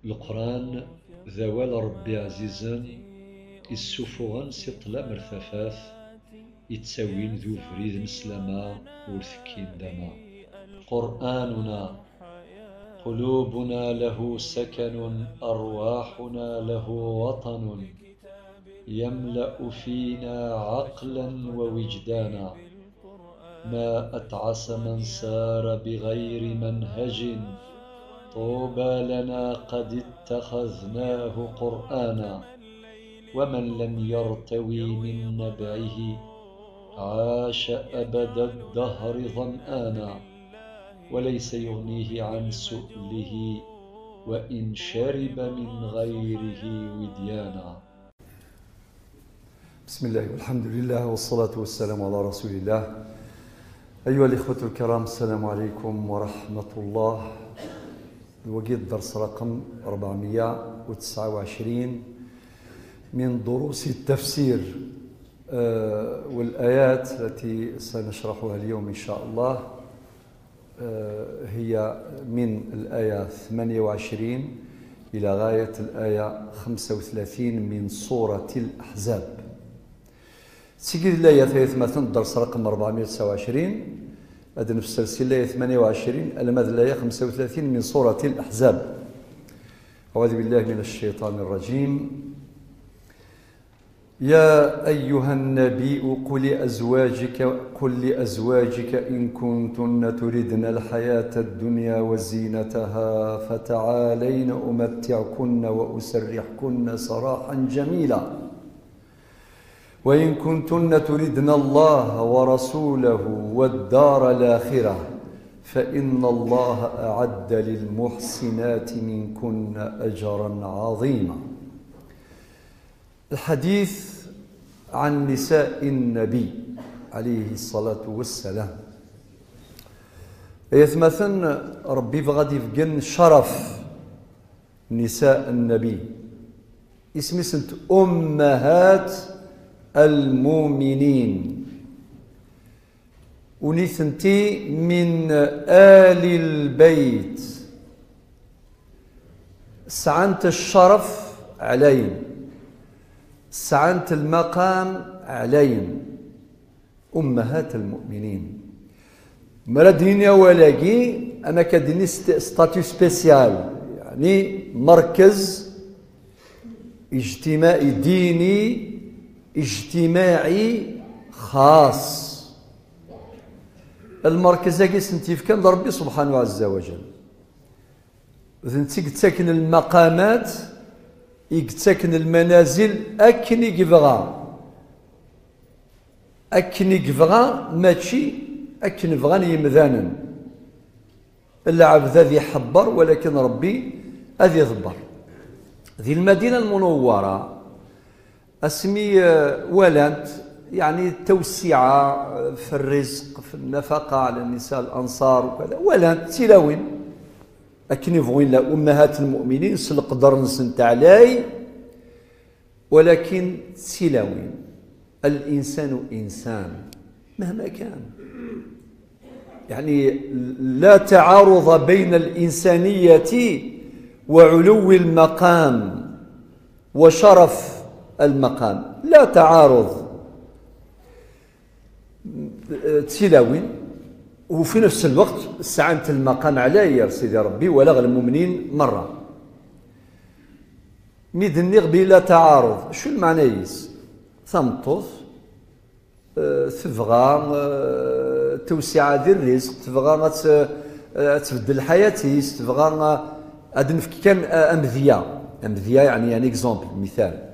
القرآن ذوال ربي عزيزا السفغان سطلا مرثفاث يتساوين ذو فريد مسلما ورثكين دما. قرآننا قلوبنا له سكن، أرواحنا له وطن، يملأ فينا عقلا ووجدانا. ما أتعس من سار بغير منهج، طوبى لنا قد اتخذناه قرآنا. ومن لم يرتوي من نبعه، عاش أبد الدهر ظمآنا. وليس يغنيه عن سؤله، وإن شرب من غيره وديانا. بسم الله والحمد لله والصلاة والسلام على رسول الله. أيها الإخوة الكرام، السلام عليكم ورحمة الله. الوقيت درس رقم 429 من دروس التفسير والآيات التي سنشرحها اليوم إن شاء الله هي من الآية 28 إلى غاية الآية 35 من سورة الأحزاب. سيقول الآية مثلا الدرس رقم 429 هذا نفس السلسلة الآية 28 الماذا الآية 35 من سورة الأحزاب. أعوذ بالله من الشيطان الرجيم. يا أيها النبي قل لأزواجك إن كنتن تردن الحياة الدنيا وزينتها فتعالين أمتعكن وأسرحكن سراحا جميلا، وإن كنتن تردن الله ورسوله والدار الآخرة فإن الله أعد للمحسنات منكن أجرا عظيما. الحديث عن نساء النبي عليه الصلاة والسلام. يثمثن ربي فغادي يفقن شرف نساء النبي، اسمي سنت أمهات المؤمنين، ونثنتي من آل البيت، سعنت الشرف علين، سعنت المقام علين، أمهات المؤمنين. مردين ولاقي أنا كدني ستاتيو سبيسيال، يعني مركز اجتماعي ديني اجتماعي خاص. المركز هاكي سنتيف كان ربي سبحانه عز وجل. ذنتي تسكن المقامات يتسكن المنازل أكني يبغى، أكني يبغى ماشي أكن بغاني يمذانا. العبد ذي يحبر ولكن ربي أذي يضبر. ذي المدينة المنورة اسمي ولانت، يعني التوسعة في الرزق في النفقة على النساء الأنصار وكذا. ولانت تلاوين أكن يبغون لا أمهات المؤمنين سلقدر نسنت علي، ولكن تلاوين الإنسان إنسان مهما كان، يعني لا تعارض بين الإنسانية وعلو المقام وشرف المقام، لا تعارض. تلاوين وفي نفس الوقت استعنت المقام علي يا سيدي ربي ولغ المؤمنين مرة. ميدنيغ بلا تعارض شو المعنى يس ثمطوث تبغى توسعة ديال الرزق، تبغى تبدل حياتيس، تبغى هاد نفكي كان أمذية يعني اكزومبل مثال.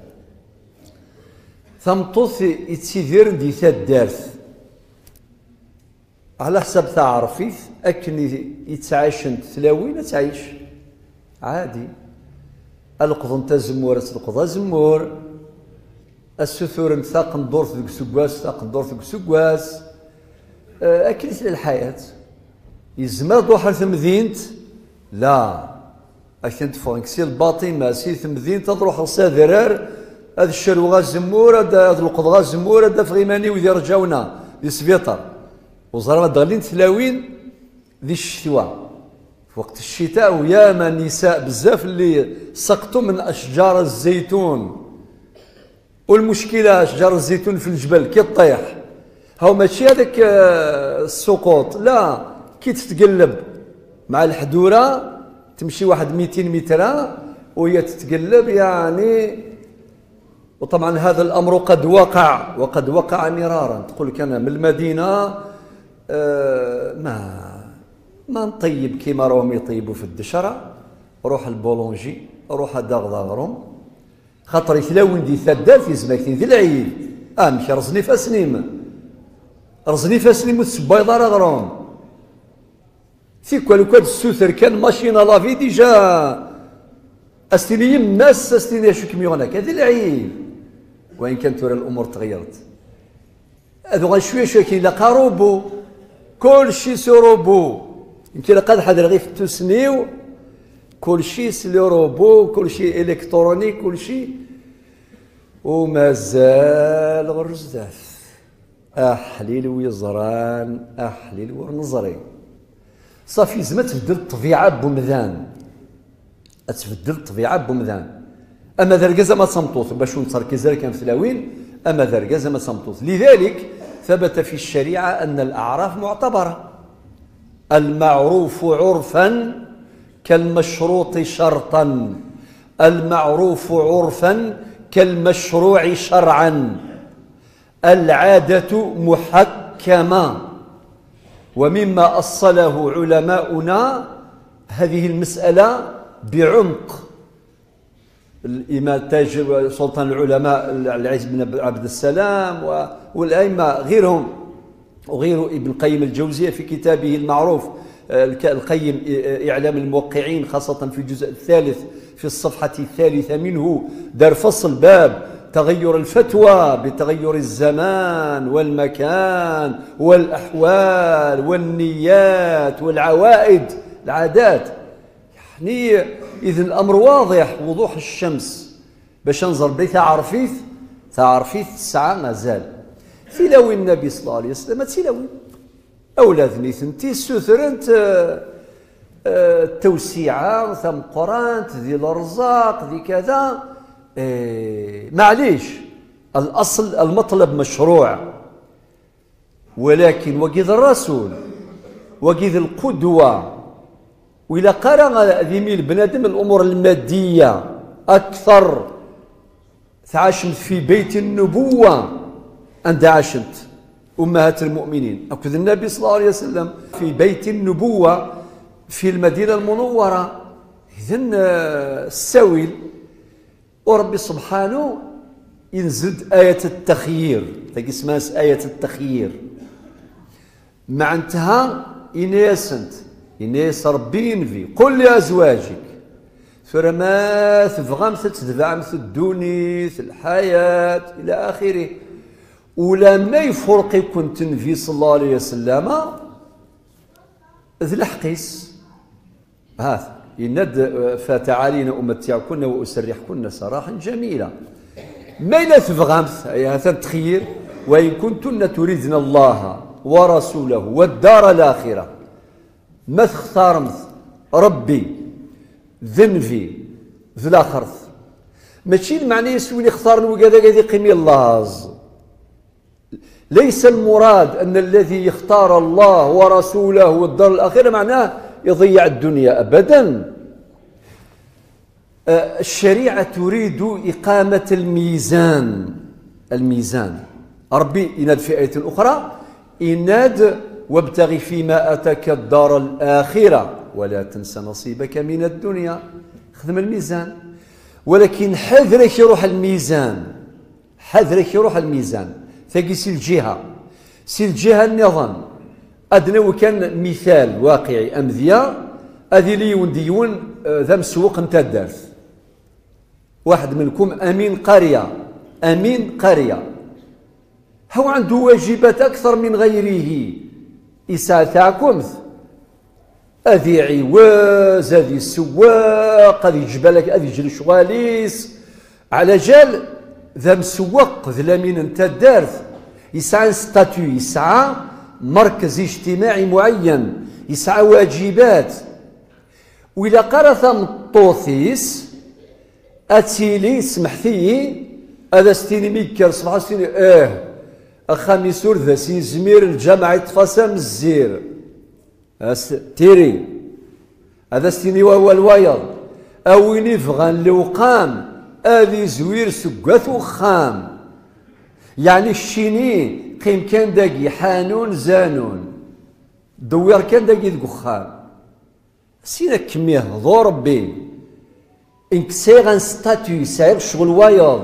ثمطوث يتسيدير دي تدارث على حسب تعرفيت أكن يتعايشن تلاوين تعيش عادي. القضن تزمور تلقض زمور، السثور نثاق ندور في سكواس ثاق ندور في سكواس، أكن الحياة. يزمر دوحر ثمذينت لا أكن تفرنكسي الباطن ما سي ثمذينت تروح الصادرار هذا الشروغا زمور هذا القضغا زمور هذا فغيماني وذي رجاونا ذي سبيطر وزرا دغلين تلاوين ذي الشتوى وقت الشتاء وياما نساء بزاف اللي سقطوا من أشجار الزيتون. والمشكلة أشجار الزيتون في الجبل كي تطيح، هاو ماشي هذاك السقوط، لا، كي تتقلب مع الحدورة تمشي واحد 200 متر وهي تتقلب يعني. وطبعا هذا الأمر قد وقع، وقد وقع مرارا. تقول لك أنا من المدينة ما نطيب كيما راهم يطيبوا في الدشرة، روح البولونجي، روح دغدغرهم، خاطر يتلاون دي ثدال في زماكتين ذي العيد. مشي رزني فاسنيم، رزني فاسنيم وتسبايض راه غروم فيك. ولو كان السوثر كان ماشينا لافي ديجا استيني يماس استيني شو كميونك هذا العيد. وإن كانت ترى الأمور تغيرت، هذو غير شوية شوية كاين لاقا روبو، كل شيء سو روبو. يمكن لقد حد غير في التسنيو كل شيء سلو روبو، كل شيء إلكترونيك، كل شيء. ومازال غير بزاف أحليل ويزران، أحليل ونزري. صافي زعما تبدل الطبيعة بومذان، تبدل الطبيعة بومذان. أما ذا الكازا ما صمتوث باش نتركز كان في الأوين، أما ذا الكازا ما صمتوث. لذلك ثبت في الشريعة أن الأعراف معتبرة. المعروف عرفا كالمشروط شرطا، المعروف عرفا كالمشروع شرعا، العادة محكمة. ومما أصله علماؤنا هذه المسألة بعمق. الإمام تاج سلطان العلماء العز بن عبد السلام والأئمة غيرهم، وغير ابن القيم الجوزية في كتابه المعروف القيم إعلام الموقعين، خاصة في الجزء الثالث في الصفحة الثالثة منه، دار فصل باب تغير الفتوى بتغير الزمان والمكان والأحوال والنيات والعوائد العادات. يعني إذن الأمر واضح وضوح الشمس. باش ننظر بلي تعرفيث الساعة مازال تلاوي النبي صلى الله عليه وسلم، تلاوي أولادني ثنتي سوثرنت التوسيعة ثم قرانت ذي الأرزاق ذي كذا. معليش الأصل المطلب مشروع، ولكن وقيد الرسول وقيد القدوة وإلى قرأ ذي بنادم الأمور المادية أكثر. تعاشمت في بيت النبوة أنت عاشمت أمهات المؤمنين، أكد النبي صلى الله عليه وسلم في بيت النبوة في المدينة المنورة. إذن السويل وربي سبحانه ينزل آية التخيير، تاكي اسمها آية التخيير. مع انتهى إنيس ربي ينفي قل لأزواجك فرما تبغى تتبع الدوني في الحياة إلى آخره. ولما يفرق كنت النبي صلى الله عليه وسلم ذي الحقيس هذا يند فتعالينا أمتعكن وأسرحكن سراحا جميلا. ما إلا تبغمت هذا التخيير وإن كنتن تريدن الله ورسوله والدار الآخرة ما تختارمت ربي ذنفي ذي الآخرة. ماشي المعنى يسوي اختار وكذا كذا قيمي الله. ليس المراد أن الذي يختار الله ورسوله والدار الآخرة معناه يضيع الدنيا أبدا. الشريعة تريد إقامة الميزان. ربي يناد في آية أخرى يناد وابتغي فيما أتاك الدار الآخرة ولا تنس نصيبك من الدنيا. خدم الميزان، ولكن حذرك يروح الميزان، حذرك يروح الميزان. ثقي سي الجهة النظام أدنى. وكان مثال واقعي أمذية أذي لي ونديون ذا مسوق نتا الدرس. واحد منكم أمين قرية هو عنده واجبات أكثر من غيره. إساعتكم أذي عواز أذي السواق أذي جبالك أذي جل شغاليس على جال ذا مسوق ذا لامين انت الدارث يسعى ستاتيو، يسعى مركز اجتماعي معين، يسعى واجبات. وإلا قرا ثمطوثيس أتيلي سمحتي هذا ستيني ميكر صباح ستيني أخامي سور ذا سين زمير الجامعة تفاسم الزير تيري هذا ستيني وهو الويض أويني فغان لوقام هذي زوير سقات وخام يعني الشيني قيم كان داقي حانون زانون دوير كان داقي دقخام سينا كميه ضو ربي انك سيغان ستاتيو ساير شغل وايض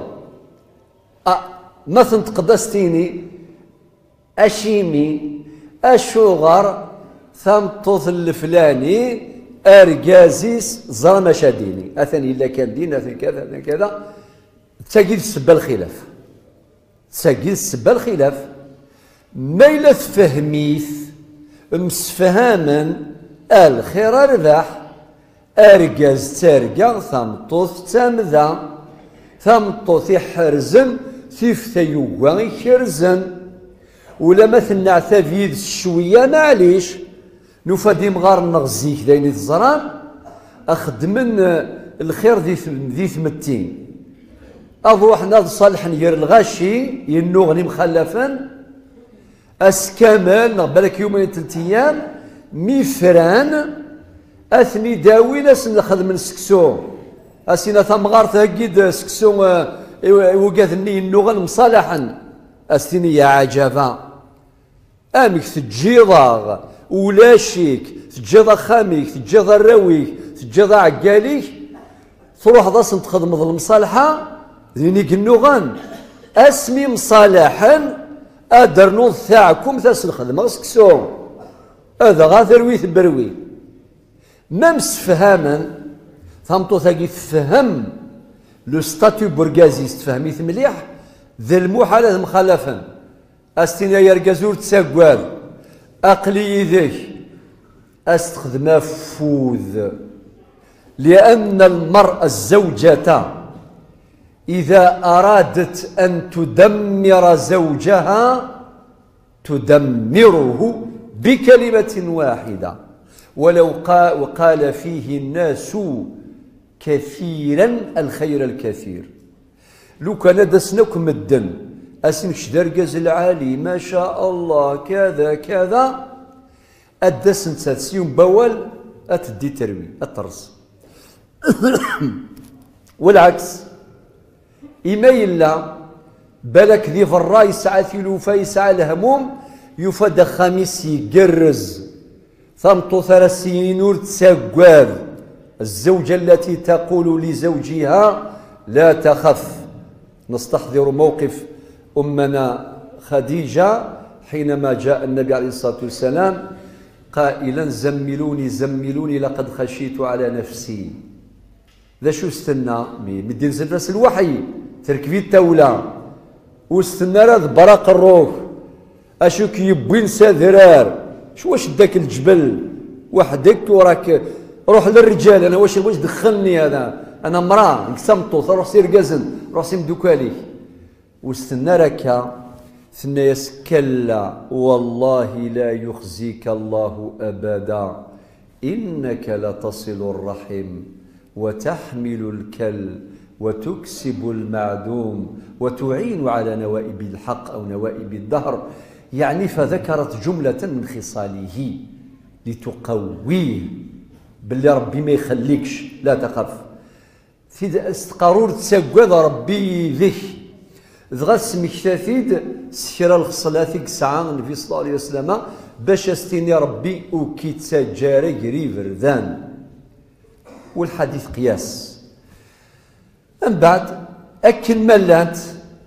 ما تنتقدستيني اشيمي اشوغر ثمطوث الفلاني ارجازيس زرا مشاديني اثني الا كان دين اثني كذا اثني كذا تساقيد السبه الخلاف تساقيد السبه الخلاف ما الا تفهميث مسفهاما الخير رباح ارجاز تارجا ثمطوث تامذا ثمطوث يحرزن ثيف ثيوغا يحرزن ولا مثل نعتفيد شويه معليش نفادي مغار نغزيك داين الزران اخدمن الخير ذي ثمتين اضو حنا صالح نير الغاشي ينوغني مخلفا اسكامل نقبلك يومين 3 ايام ميفران اثني داوي ناس ناخذ من سكسو اسينا ثمغار تاكيد سكسو وقاثني النوغل مصالحا استني يا عجبا امك تجيضا ولا شيك تجيضا خاميك تجيضا راويك تجيضا عقاليك تروح ضاس تخدم المصالحه ذينيك النوغان اسمي مصالحا ادرنوض تاعكم ثاس الخدمه سكسو هذا غاثر ويث بروي ما مسفهاما ثمطو ثاقي تفهم لو ستاتيو بورغازيس تفهميث مليح ذا المحال مخالفا استينا يرقزور تساقوال اقلي ذيك استخدم فوذ لان المرأة الزوجة اذا ارادت ان تدمر زوجها تدمره بكلمة واحدة ولو وقال فيه الناس كثيرا الخير الكثير لو كان دسنكم الدم اسنش درجز العالي ما شاء الله كذا كذا الدسن تسيوم بول اتدي تروي الطرس والعكس إما إلا بالك ذي فرا يسعى ثلوفا يسعى الهموم يفد خميس يقرز ثمطو 3 سنين نور تساقوال الزوجة التي تقول لزوجها لا تخف نستحضر موقف أمنا خديجة حينما جاء النبي عليه الصلاة والسلام قائلا زملوني زملوني لقد خشيت على نفسي ذا شو استنى مدي نزل راس الوحي تركبي التولى واستنى راد برق الروح اشو كيبوين ساذرار شو واش داك الجبل وحدك وراك روح للرجال انا واش دخلني هذا انا مراه نكسمطو روح سير قزن روح سير مدوكالي واستنى راك ثنى كلا والله لا يخزيك الله ابدا انك لتصل الرحم وتحمل الكل وتكسب المعدوم وتعين على نوائب الحق أو نوائب الدهر يعني فذكرت جملة من خصاله لتقويه باللي ربي ما يخليكش لا تخف في استقرور تسقوذ ربي ذك ذغا سمكتاثيد سكرا الخصلاتيك ساعة النبي صلى الله عليه وسلم باش استيني ربي وكي تسجاري قريب ردان والحديث قياس من بعد أكن ملات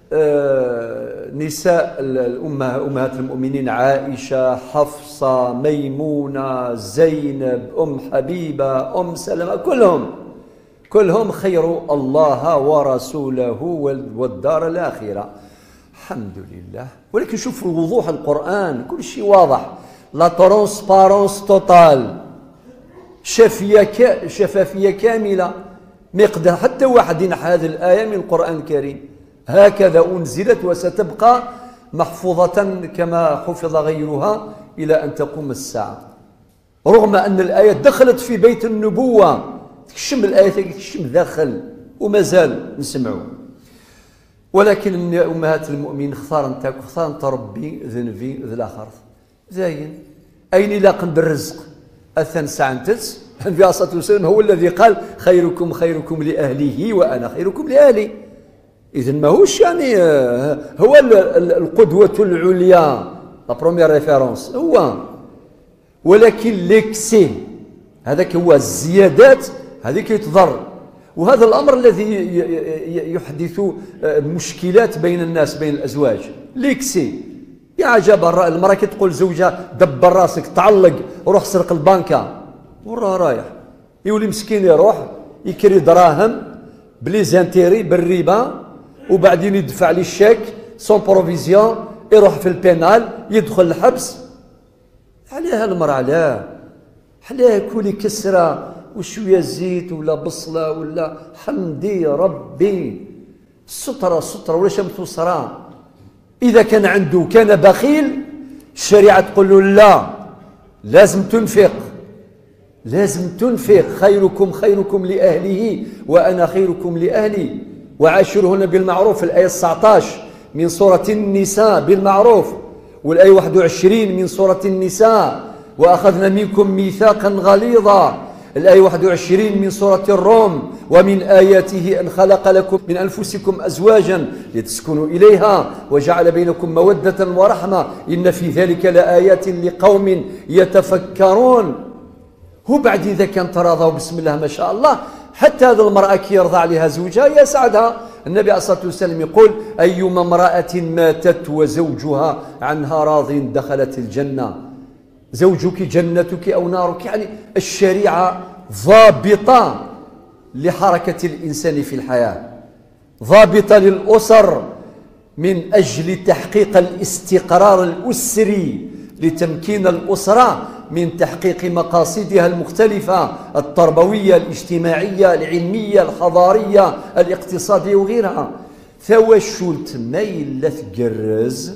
نساء أمهات المؤمنين عائشة حفصة ميمونة زينب حبيبة سلمة كلهم خير الله ورسوله والدار الآخرة الحمد لله ولكن شوفوا وضوح القرآن كل شيء واضح لا ترونسبارونس توتال شفافية كاملة ما يقدر حتى واحد ينحى هذه الآية من القرآن الكريم هكذا أنزلت وستبقى محفوظة كما حفظ غيرها إلى أن تقوم الساعة رغم أن الآية دخلت في بيت النبوة، تكشم الآية تكشم داخل ومازال نسمعوا. ولكن أمهات المؤمنين اختار تربي ذنبي ذي الآخر زين أين لاقن بالرزق أثن سعنتس. النبي عليه الصلاة والسلام هو الذي قال خيركم خيركم لأهله وأنا خيركم لأهلي. إذن ماهوش يعني هو القدوة العليا لا بروميير ريفيرونس هو، ولكن ليكسي هذاك هو الزيادات هذيك تضر. وهذا الأمر الذي يحدث مشكلات بين الناس بين الأزواج. ليكسي يا عجب المرأة كي تقول زوجها دبر راسك تعلق روح سرق البنكة وراه رايح يولي مسكين يروح يكري دراهم بلي زانتيري بالربا وبعدين يدفع لي الشيك سون بروفيزيون يروح في البينال يدخل الحبس. عليها المرأة علاه كولي كسرة وشوية زيت ولا بصلة ولا حمدي ربي سترة ولا شمس صرا. إذا كان عنده كان بخيل الشريعة تقول له لا لازم تنفق خيركم خيركم لأهله وأنا خيركم لأهلي وعاشرهن بالمعروف. الآية 19 من سورة النساء بالمعروف، والآية 21 من سورة النساء وأخذنا منكم ميثاقا غليظا. الآية 21 من سورة الروم ومن آياته أن خلق لكم من أنفسكم أزواجا لتسكنوا إليها وجعل بينكم مودة ورحمة إن في ذلك لآيات لقوم يتفكرون. هو بعد إذا كان تراضوا بسم الله ما شاء الله حتى هذه المرأة كي يرضى عليها زوجها يسعدها. النبي عليه الصلاة والسلام يقول أيما امرأة ماتت وزوجها عنها راض دخلت الجنة. زوجك جنتك أو نارك، يعني الشريعة ضابطة لحركة الإنسان في الحياة، ضابطة للأسر من أجل تحقيق الاستقرار الأسري لتمكين الأسرة من تحقيق مقاصدها المختلفة التربوية الاجتماعية العلمية الحضارية الاقتصادية وغيرها. ثوا شولت ميلة تقرز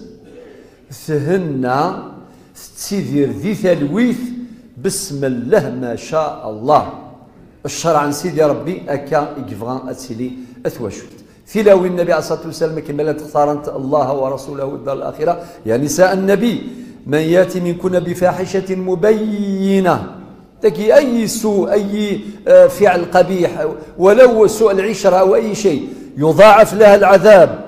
ثهنا تسيدير ذي ثلويث بسم الله ما شاء الله الشرع عن سيدي ربي أكا يقفغان أتسيلي أثوشولت. ثلاوي النبي عليه الصلاة والسلام كما لا تختارنت الله ورسوله والدار الآخرة يا نساء النبي من ياتي منكن بفاحشة مبينة تكي أي سوء أي فعل قبيح ولو سوء العشرة أو أي شيء يضاعف لها العذاب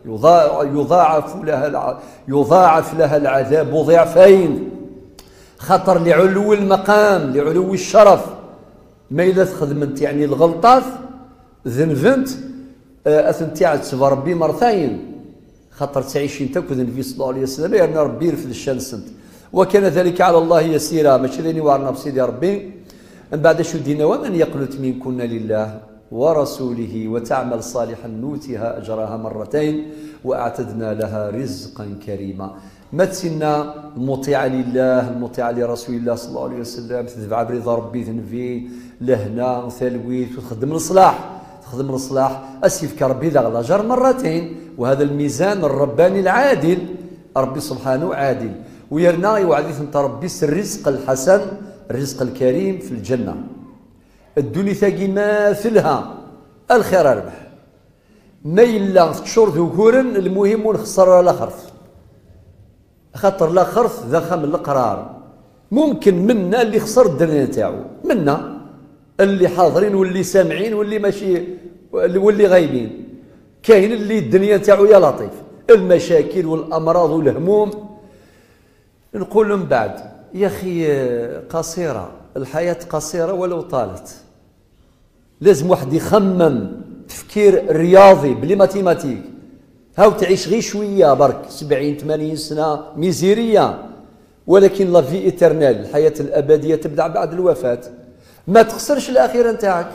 يضاعف لها العذاب ضعفين. خطر لعلو المقام لعلو الشرف ما إلا خدمت يعني الغلطات ذنبت أثنتي تسفى ربي مرتين خطر تعيش انت كذا النبي صلى الله عليه وسلم يعني ربي يرفد الشمس وكان ذلك على الله يسيرا ماشي لاني وعرنا بسيدي ربي من بعد شو دينا ومن يقنت منكن لله ورسوله وتعمل صالحا نوتها اجرها مرتين واعتدنا لها رزقا كريما. ما تسنا المطيعه لله المطيعه لرسول الله صلى الله عليه وسلم تتبع برضا ربي ذنبي لهنا ثلويت وتخدم الصلاح اسيفك ربي ذا الاجر مرتين. وهذا الميزان الرباني العادل ربي سبحانه عادل ويرنا يوعدث انت ربي الرزق الحسن الرزق الكريم في الجنة. الدنيا ثاقي ماثلها الخير ربح ما إلا تشور ذكورا المهم ونخسر لا خرف خاطر لا خرف ذا خم القرار ممكن منا اللي خسر الدنيا تاعو منا اللي حاضرين واللي سامعين واللي ماشي واللي غايبين كاين اللي الدنيا تاعو يا لطيف المشاكل والامراض والهموم. نقول من بعد يا اخي قصيره الحياه قصيره ولو طالت لازم واحد يخمم تفكير رياضي بلي ماتيماتيك هاو تعيش غير شويه برك 70 80 سنه ميزيريه ولكن لا في ايترنال الحياه الابديه تبدا بعد الوفاه. ما تخسرش الاخره نتاعك.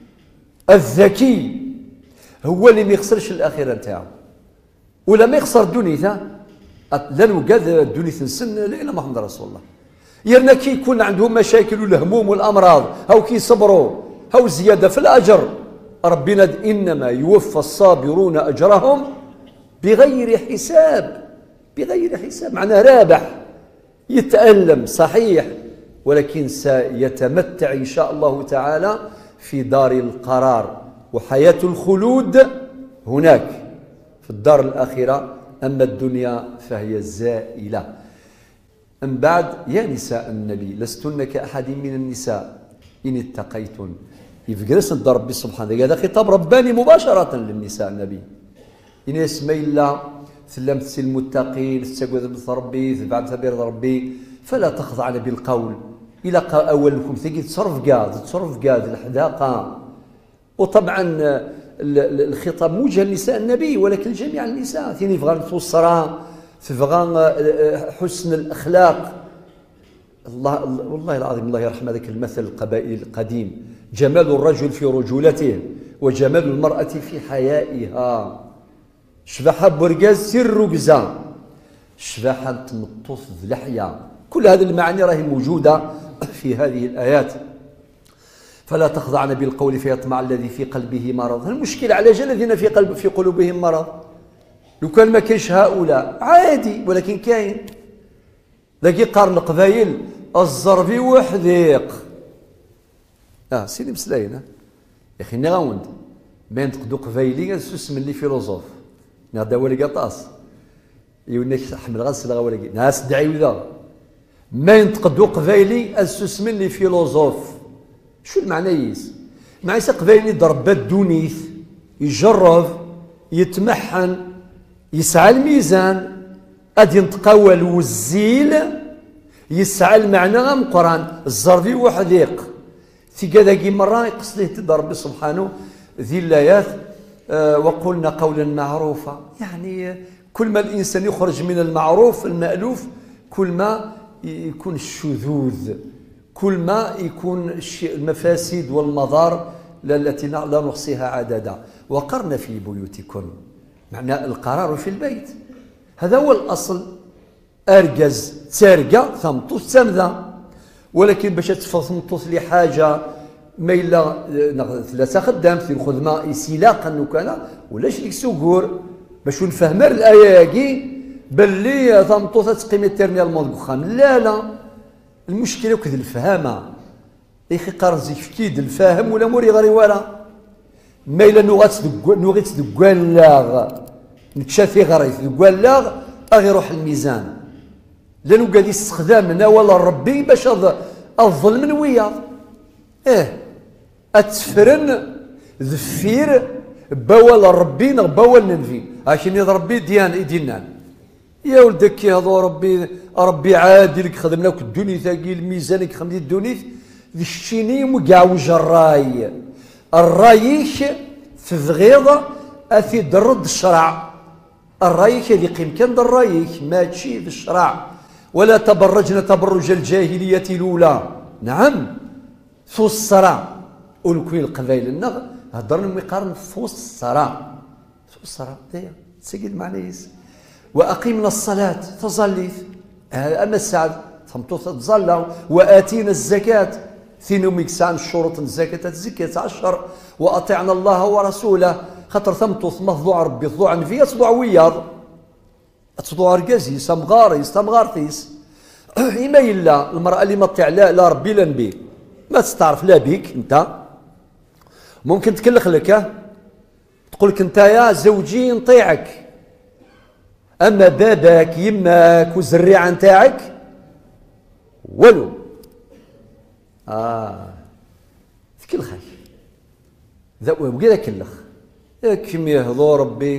الذكي هو اللي ما يخسرش الاخره نتاعو ولا ما يخسر دنيته لا نوقد الدنيا تنسن الا محمد رسول الله. يرنا كي يكون عندهم مشاكل والهموم والامراض هاو كي يصبروا هاو زياده في الاجر ربنا انما يوفى الصابرون اجرهم بغير حساب معناه رابح يتألم صحيح ولكن سيتمتع إن شاء الله تعالى في دار القرار، وحياة الخلود هناك في الدار الآخرة، أما الدنيا فهي زائلة. أم بعد، يا نساء النبي لستن كأحد من النساء إن اتقيتن. يفقرس ند ربي سبحانه، هذا خطاب رباني مباشرة للنساء النبي. إن اسمي الله سلم تسي المتقين تستقوذ ربي تبعد تبير ربي، فلا تخضعن بالقول إلى أولكم ثقي تصرف قاد الحداقة. وطبعا الخطاب موجه لنساء النبي ولكن جميع النساء ثاني يبغى الصراع، تبغى حسن الأخلاق. الله والله العظيم، الله يرحم هذاك المثل القبائلي القديم: جمال الرجل في رجولته وجمال المرأة في حيائها. شبحة برقاز سر رقزة، شبحة تمطوط ذلحية. كل هذه المعاني راهي موجودة في هذه الآيات. فلا تخضعن بالقول فيطمع الذي في قلبه مرض. المشكلة على الذين في قلوبهم مرض. لو كان ما كاينش هؤلاء عادي، ولكن كاين. لاقي قارن قبايل الزربي وحديق. سيدي مسلاين يا اخي نغاوند بين تقدو قبايلي سوس من لي فيلوزوف نادا ولي قطاس يونيك حمل غسل غولي ناس دعيو ذا ما ينتقدو قبايلي اسوس من لي فيلوزوف. شو المعنى يس؟ معنى قبايلي ضرب الدونيث يجرب يتمحن يسعى الميزان ادي ينتقوى الوزيل يسعى المعنى غام قران الزربي وحديق في كذا مرة يقصد له ربي سبحانه ذي الآيات وقلنا قولا معروفا. يعني كل ما الإنسان يخرج من المعروف المألوف كل ما يكون الشذوذ، كل ما يكون المفاسد والمضار التي لا نحصيها عددا. وقرن في بيوتكن، معنى القرار في البيت، هذا هو الأصل. أرجز تارقة ثمطوس سمذا، ولكن باش تفضمطوس لحاجة ما إلا ثلاثة خدام في الخدمة يسيلاقا وكذا ولاش ليك سوقور باش نفهم الآية كي باللي ثمطوس تقيم الترميال مال بخام. لا المشكلة وكذا الفهامة يا أخي قارن زيك كيد الفاهم ولا موري غير ولا ما إلا نغيت دكوالاغ نتشافي غريف دكوالاغ أغي يروح الميزان لانه قاعد يستخدمنا ولا ربي باش الظلم نويا اتفرن ذفير بوال ربي بوال ننفي عشان يض ربي ديان يا ولدك كي هذا ربي عادي لك خدمنا لك الدنيا ثقيل ميزانك خمدي الدنيا ذي الشيني مقاوج الرايش في الغيضة اثي درد الشرع. الرايش اللي قيم كان الرايش ماشي في الشرع. ولا تبرجن تبرج الجاهلية الأولى. نعم فوس الصرع ولكوين القبائل النغ هضرنا مقارن فوس الصرع دايا تسجل معنيس. وأقيمنا الصلاة تظليت أما السعد ثمطوط تظلوا وآتينا الزكاة ثينهم يكسان الشروط الزكاة تزكية 10 وأطعنا الله ورسوله خاطر ثمطوط مفضوع ربي ضوع نفيا تصدع وياض تصدع رقازي سمغارتيس إما إلا المرأة اللي ما تطيع لا ربي لا نبي ما تستعرف لا بيك أنت ممكن تكلخ لك تقول لك أنت يا زوجي نطيعك، أما باباك يماك والزريعة نتاعك ولو تكلخك وكذا كلخ اكمي هضو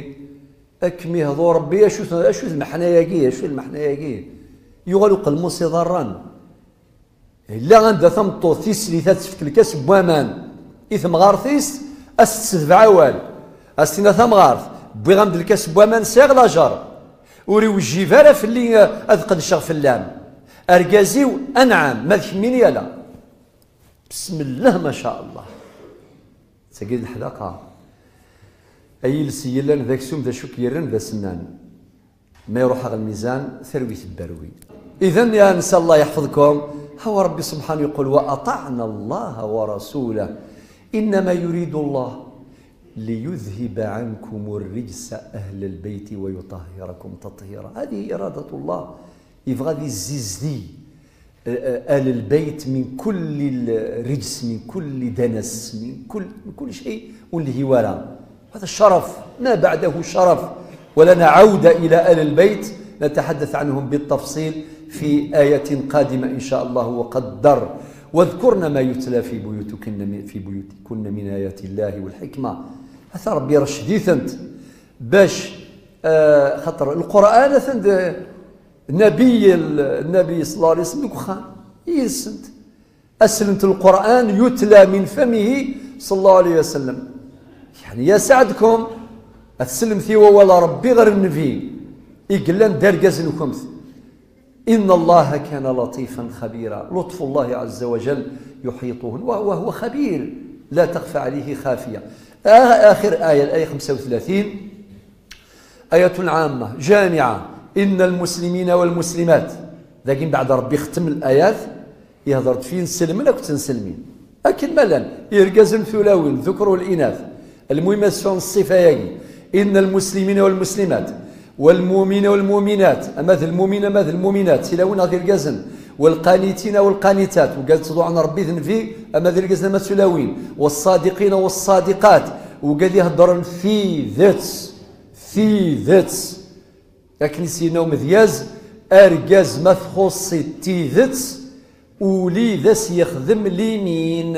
ربي اشو المحناياكي يغلق الموسي ضران الا غندا ثمطو ثيسلي تسفك الكاس بوامان اثم غارثيس استسف عوال استنا ثم غارث بغي غمد الكاس بوامان ساغ لاجر وريو الجيفاره في اللي اذقد الشغف اللام اركازيو انعم ما تحميني لا بسم الله ما شاء الله سجل الحلقه اي لسيلان ذاك سوم ذا شكيرن ذا سنان ما يروح على الميزان ثروي البروي. اذا يا نساء الله يحفظكم هو ربي سبحانه يقول واطعنا الله ورسوله انما يريد الله ليذهب عنكم الرجس اهل البيت ويطهركم تطهيرا. هذه اراده الله يبغى ذي الزيزدي آل البيت من كل الرجس، من كل دنس، من كل شيء والهوارة. هذا الشرف ما بعده شرف، ولنا عودة إلى آل البيت نتحدث عنهم بالتفصيل في آية قادمة إن شاء الله وقدر. واذكرن ما يتلى في بيوتكن من آيات الله والحكمة. هذا ربي رشدي ثنت باش خاطر القرآن ثنت النبي صلى الله عليه وسلم خان يسنت أسلمت القرآن يتلى من فمه صلى الله عليه وسلم. يعني يسعدكم أتسلم ثيوة ولا ربي غير النبي إقلان دارقاز لكم. إن الله كان لطيفا خبيرا. لطف الله عز وجل يحيطهن وهو خبير لا تخفى عليه خافية. آخر آية الآية 35 آية عامة جامعة. إن المسلمين والمسلمات لكن بعد ربي ختم الآيات يهضر فين سلمنا كنت نسلمين أكيد ملان يرقز ثلاوين ذكر والإناث. المهم سون الصفة يجي إن المسلمين والمسلمات والمؤمنين والمؤمنات أماثل المؤمنين أماثل المؤمنات سلاوين غير قزن والقانتين والقانتات وقال تضوع عن ربي ذنفي أماثل قزن مسلاوين والصادقين والصادقات وقال يهضر في ذات لكن سيناو مذياز أرقاز ما تخصي تيذت ولي ذاس يخدم ليمين.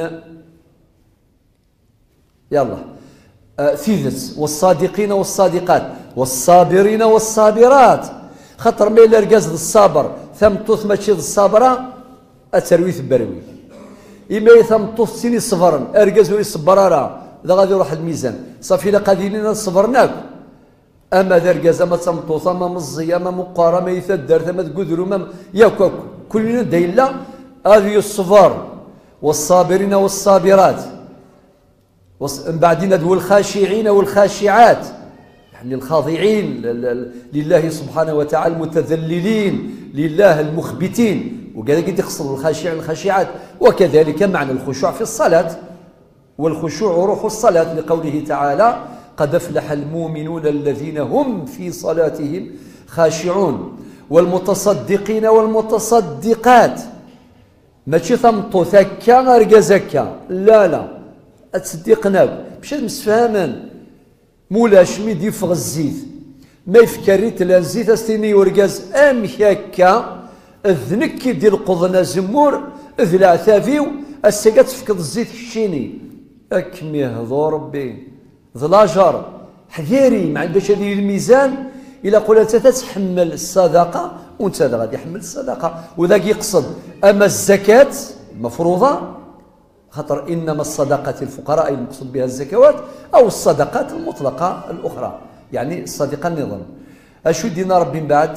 يلا ثيذت والصادقين والصادقات والصابرين والصابرات. خطر ما إلا رقاز الصابر ثمطوث ماشي الصابرة أترويث بروي إما ثمطوث سيني صفرا أرقاز ولي صبرارا ذا غادي يروح الميزان صافي لا قادرين صبرناك. أما ذرقاز أما تمطوط أما مزي أما مقارا ما يثدر أما تقدر أما ياكوك كلنا دايلا هذه الصفار والصابرين والصابرات من بعدين والخاشعين والخاشعات يعني الخاضعين لله سبحانه وتعالى المتذللين لله المخبتين وكذلك يقصد الخاشعين والخاشعات. وكذلك معنى الخشوع في الصلاة والخشوع روح الصلاة لقوله تعالى قد أفلح المؤمنون الذين هم في صلاتهم خاشعون. والمتصدقين والمتصدقات ماشي ثمطو ثكا غير زكا لا تصدقنا مشى مسفهما مولاش ميدي يفغ الزيت ما يفكريت لا الزيت استني ورقاز هكا الذنك ديال القضنا زمور ذلا ثافيو السكات تفقد الزيت الشيني اكمي يهضو ربي ظلاجر حذيري ما عندهاش هذه الميزان إلا قلت تتحمل الصدقة وانت غادي يحمل الصدقة وذاك يقصد. أما الزكاة المفروضة خاطر إنما الصدقة الفقراء المقصود بها الزكوات أو الصدقات المطلقة الأخرى يعني الصدقة النظام. أشو دينا ربي من بعد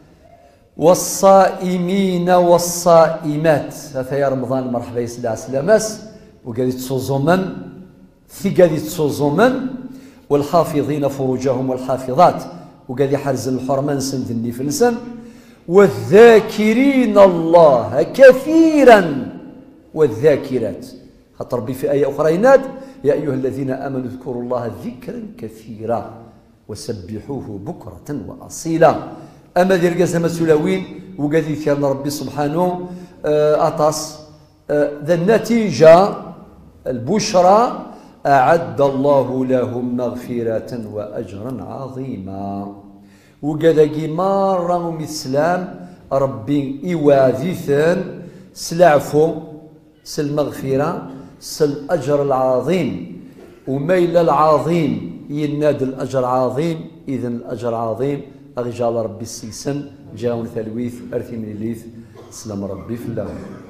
والصائمين والصائمات هذا يا رمضان مرحبا يسلع سلاماس وقال تصوزومن ثقة تصوزومن والحافظين فروجهم والحافظات وقال يحرز الحرمان سندني في السن والذاكرين الله كثيرا والذاكرات. خاطر ربي في آية أخرى يناد يا أيها الذين آمنوا اذكروا الله ذكرا كثيرا وسبحوه بكرة وأصيلا. أما ذي رقاز مسلاوين وقال يثيرن ربي سبحانه أطاس ذا النتيجة البشرى أعد الله لهم مغفرة وأجرا عظيما. وقال مرة الإسلام ربي إواذيثا سلعفو سالمغفرة سالأجر العظيم وميل العظيم يناد الأجر عظيم. إذن الأجر عظيم رجال ربي السلسن جاون ثلويث أرثي من الليث سلام ربي في الله.